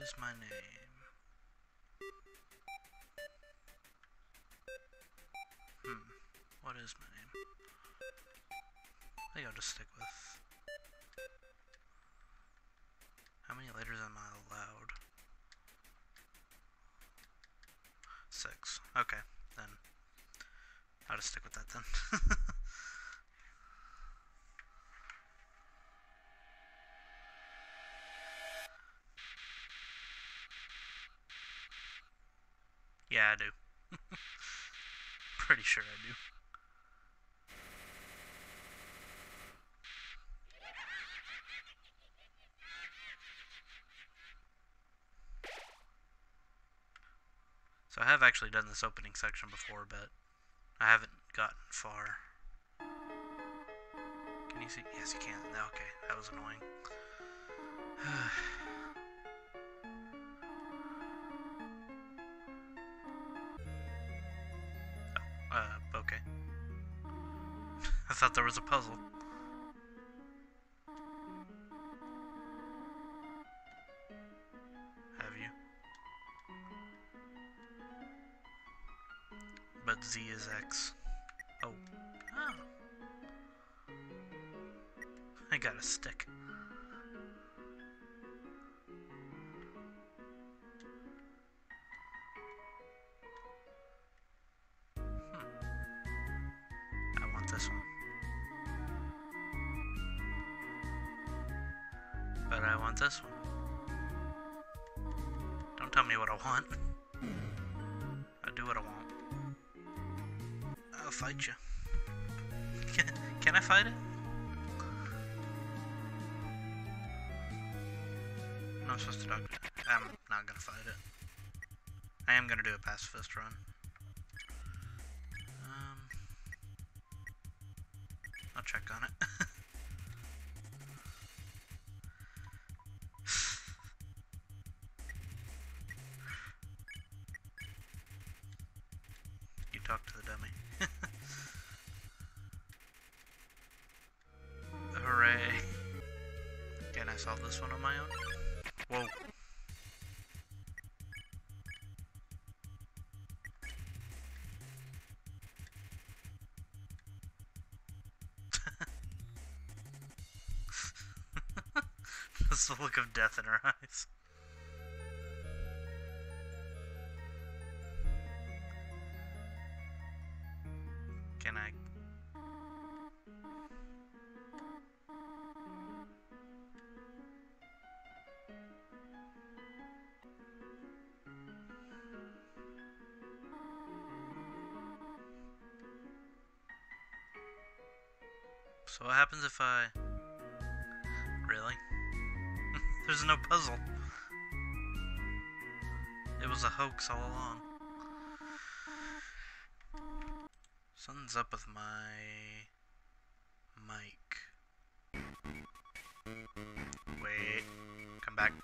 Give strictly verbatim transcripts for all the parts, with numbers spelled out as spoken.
is my name? Hmm. What is my name? I think I'll just stick with... How many letters am I allowed? Six. Okay, then I'll just stick with that then. Yeah, I do. Pretty sure I do. So I have actually done this opening section before, but I haven't gotten far. Can you see? Yes, you can. Okay, that was annoying. oh, uh, okay. I thought there was a puzzle. Have you? But Z is X. Oh. Oh. I got a stick. Hmm. I want this one. But I want this one. Don't tell me what I want. I do what I want. I'll fight you. Can, can I fight it? No, I'm supposed to talk to it. I'm not gonna fight it. I am gonna do a pacifist run. Um, I'll check on it. You talk to the dummy. Hooray. Can I solve this one on my own? Whoa. That's the look of death in her eyes. Can I... So what happens if I... Really? There's no puzzle. It was a hoax all along. Something's up with my... mic. Wait. Come back.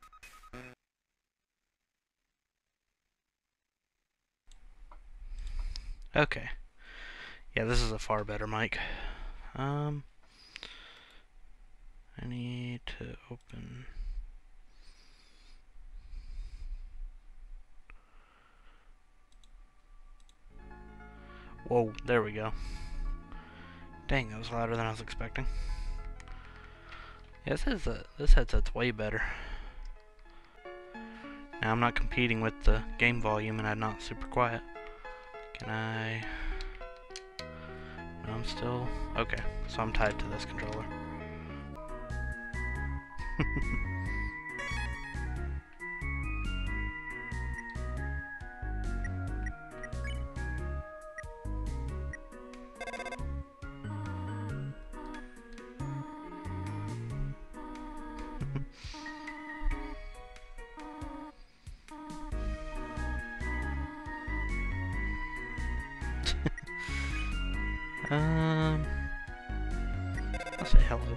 Okay. Yeah, this is a far better mic. Um... I need to open... Whoa, there we go. Dang, that was louder than I was expecting. Yeah, this, is a, this headset's way better. Now, I'm not competing with the game volume and I'm not super quiet. Can I... No, I'm still... Okay, so I'm tied to this controller. um... I'll say hello.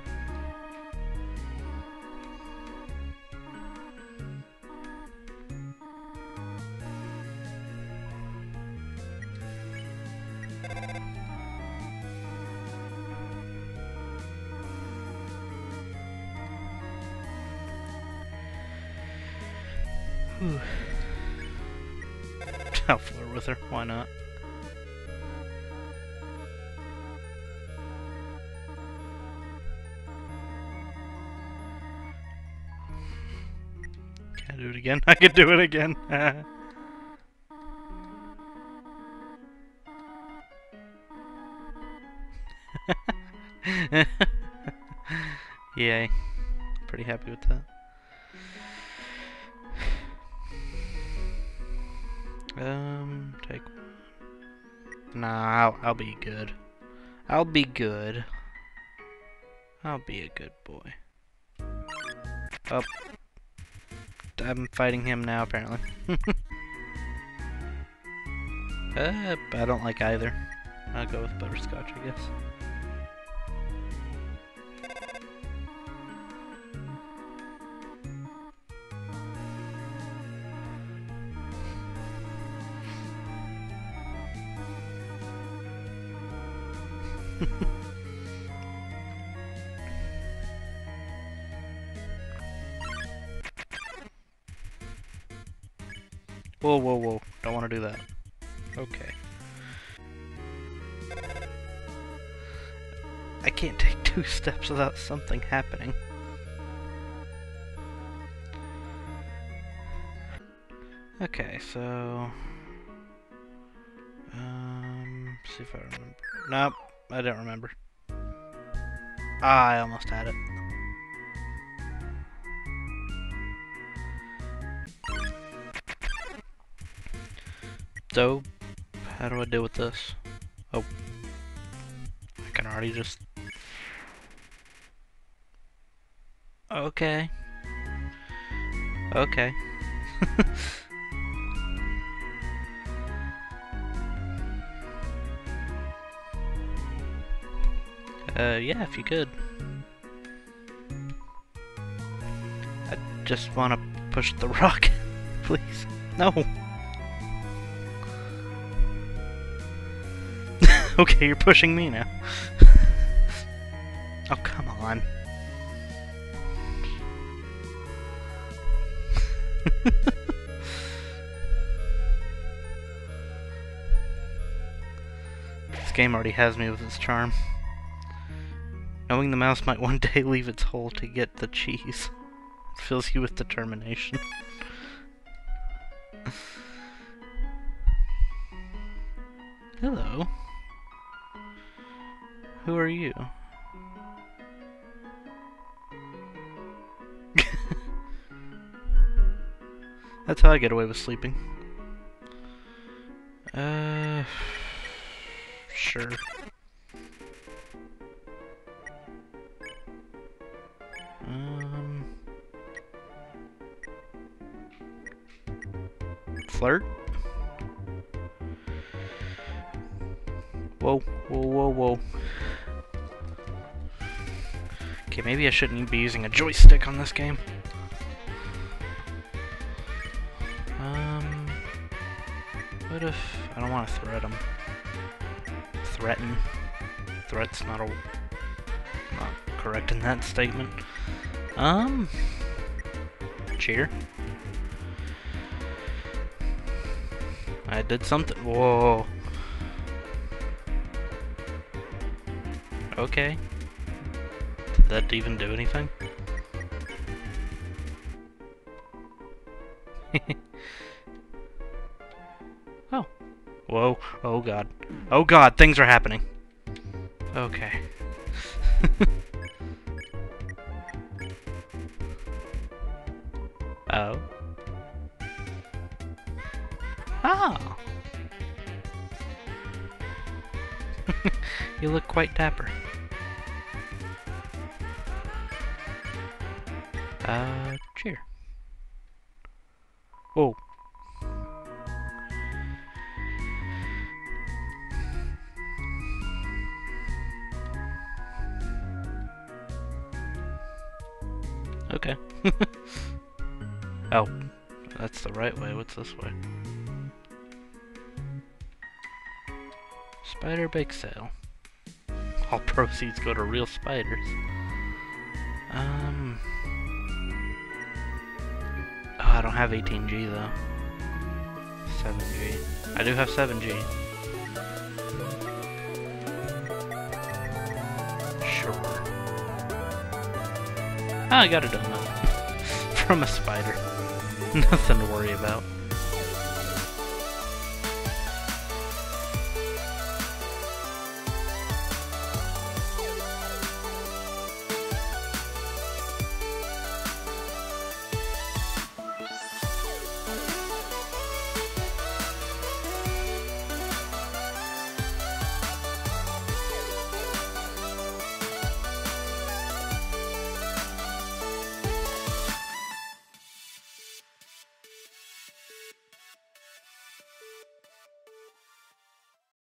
Whew. I'll flirt with her, why not? Can I do it again? I can do it again. Yay. Pretty happy with that. Um, take one. Nah, I'll, I'll be good. I'll be good. I'll be a good boy. Oh. I'm fighting him now, apparently. uh, I don't like either. I'll go with butterscotch, I guess. Whoa, whoa, whoa. Don't want to do that. Okay. I can't take two steps without something happening. Okay, so... Um, see if I remember. Nope, I don't remember. Ah, I almost had it. So, how do I deal with this? Oh. I can already just... Okay. Okay. uh, yeah, if you could. I just want to push the rock, please. No. Okay, you're pushing me now. Oh, come on. This game already has me with its charm. Knowing the mouse might one day leave its hole to get the cheese fills you with determination. Hello. Who are you? That's how I get away with sleeping. Uh, sure. Um, flirt? Whoa, whoa, whoa, whoa. Okay, maybe I shouldn't be using a joystick on this game. Um, what if I don't want to threat him? Threaten. Threat's not a not correct in that statement. Um, cheer. I did something. Whoa. Okay. Did that even do anything? Oh. Whoa. Oh god. Oh god, things are happening. Okay. Oh. Oh. You look quite dapper. Uh, cheer. Whoa. Okay. Oh, that's the right way. What's this way? Spider bake sale. All proceeds go to real spiders. Um. I don't have eighteen G though. seven G. I do have seven G. Sure. Ah, I got a donut. From a spider. Nothing to worry about.